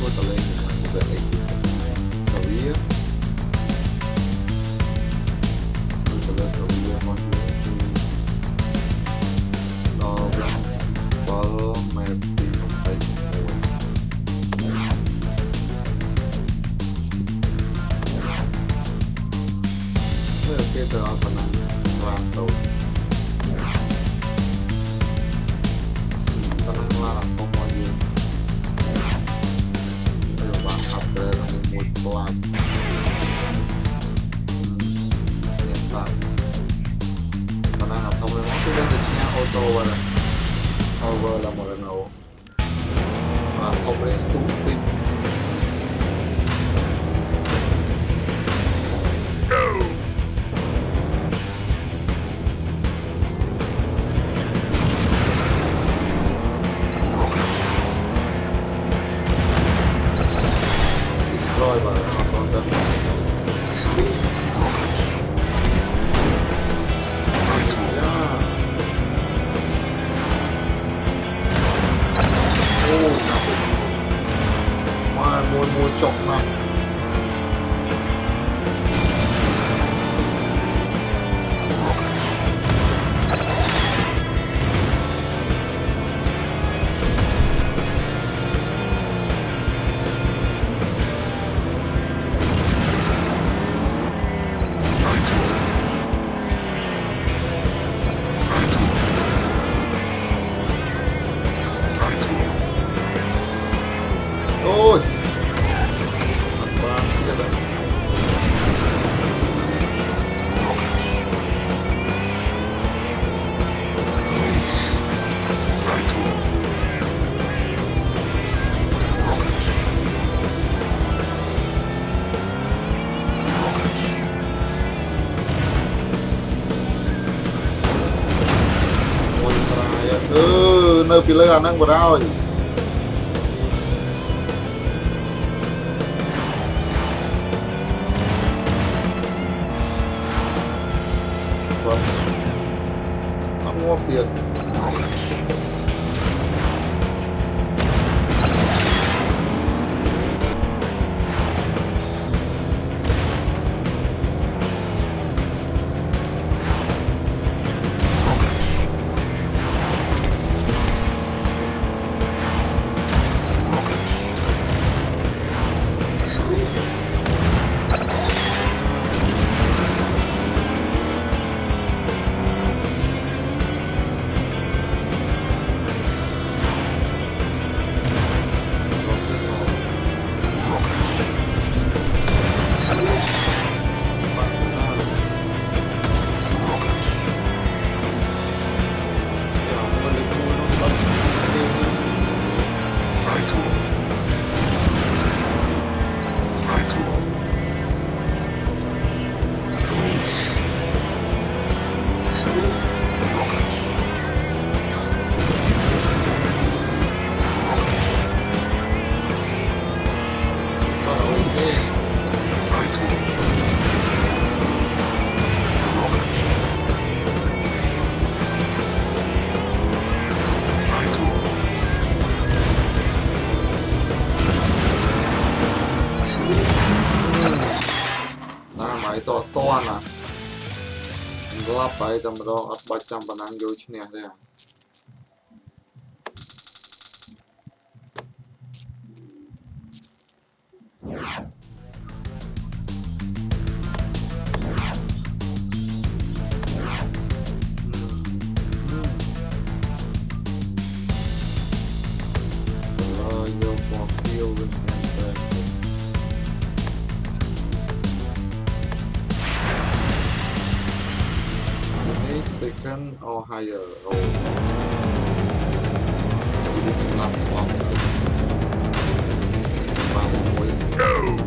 também no Belém. Sabia? Sabia mas nó có map thì không thấy cái tờ còn làm tàu tenang lah pokoknya mantap dari mood pelan biasa tenang atau memang sudah kecilnya auto pada over lah mau Renault atau brain stupid destroy by the mua chọc mặt ôi nơi pillar năng vào rồi vâng không ngọc tiền to toan lah gelap aja teman-teman baca penang jauh sini ada second or higher roll. Jadi sebelah uang. Bangun.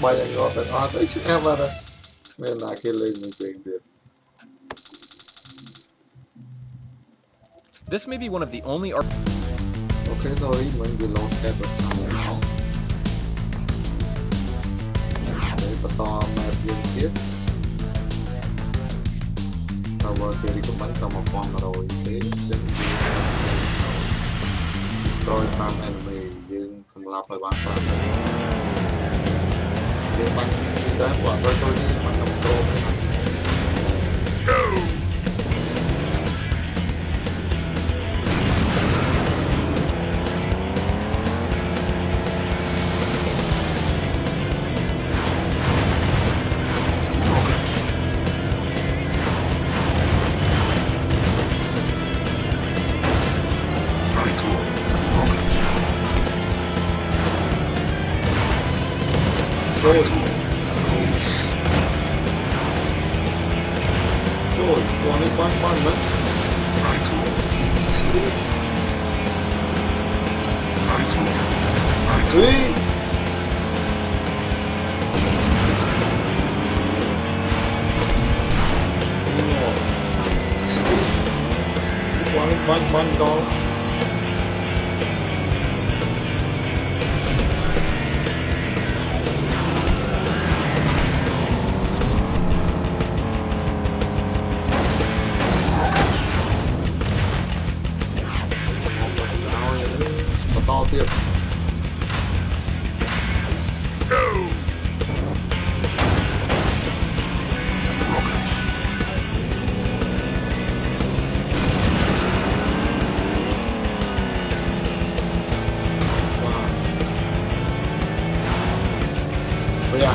bay anh ngó tận tới chứ em vào đây nên là cái lên mình tiền tiền. This may be one of the only Okay, sorry, mình bị lọt kẹt vào trong nó. Để bắt to map dân thiết. Tower theory của bắn tầm một con rồi thế chân destroy farm enemy dương không lặp lại bán farm dương bắn chi đấy quả tôi đi bắn tầm pro với anh. Rồi trời con ấy bắn đấy Ui con ấy bắn đó to tiếp. Wow. Bây giờ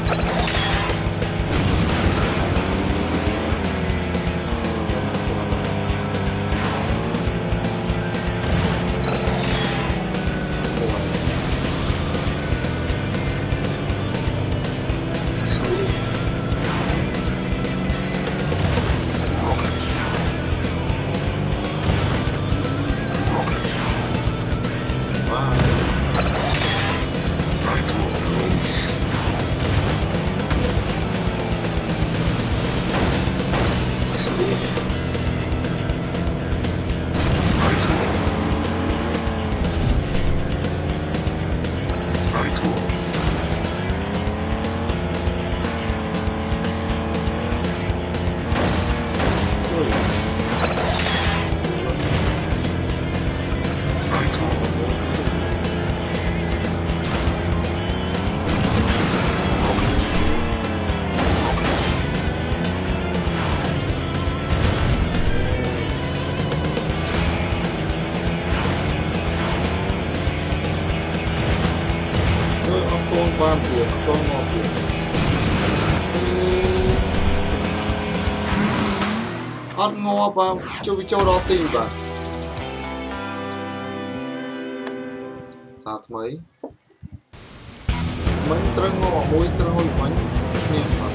quan tiền con ngọt tiền ăn ngọt vào cho đó tìm bạn sát mấy mình trăng ngọt môi trăng hồi bánh nhẹ mà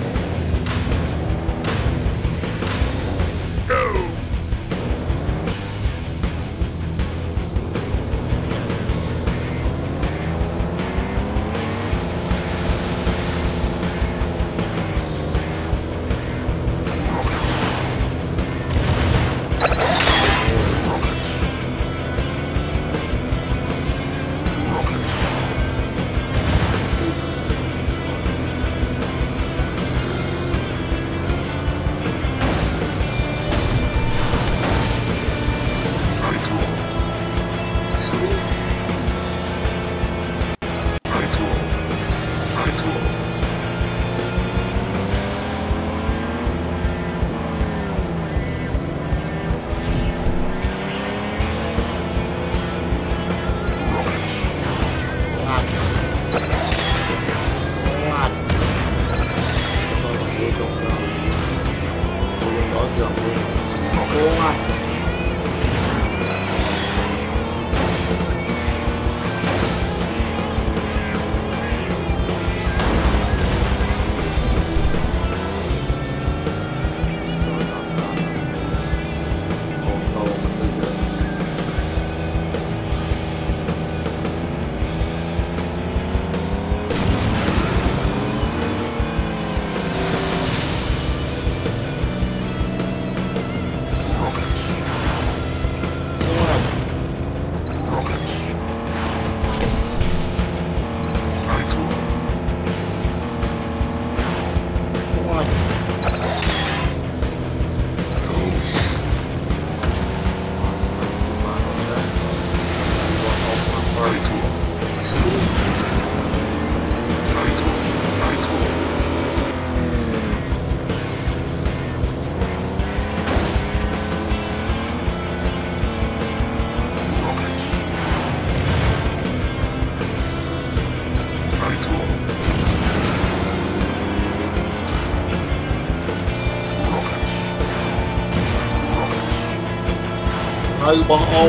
ហើយបោះអូម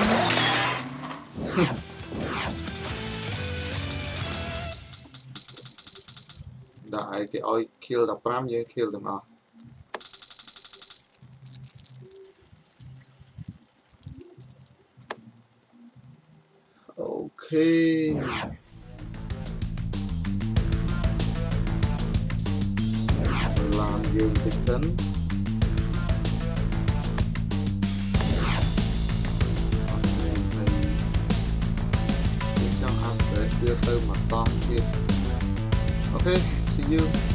ដាក់ឲ្យគេឲ្យ kill 15យើង kill ទាំងអស់អូខេឡានយើងតិចទៅចង់ upgrade វាទៅមកតង់ទៀតអូខេ see you